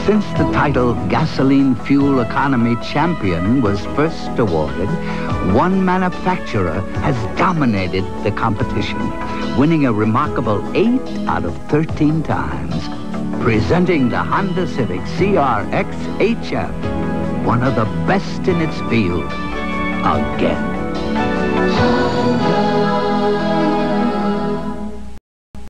Since the title Gasoline Fuel Economy Champion was first awarded, one manufacturer has dominated the competition, winning a remarkable 8 out of 13 times. Presenting the Honda Civic CRX HF, one of the best in its field, again.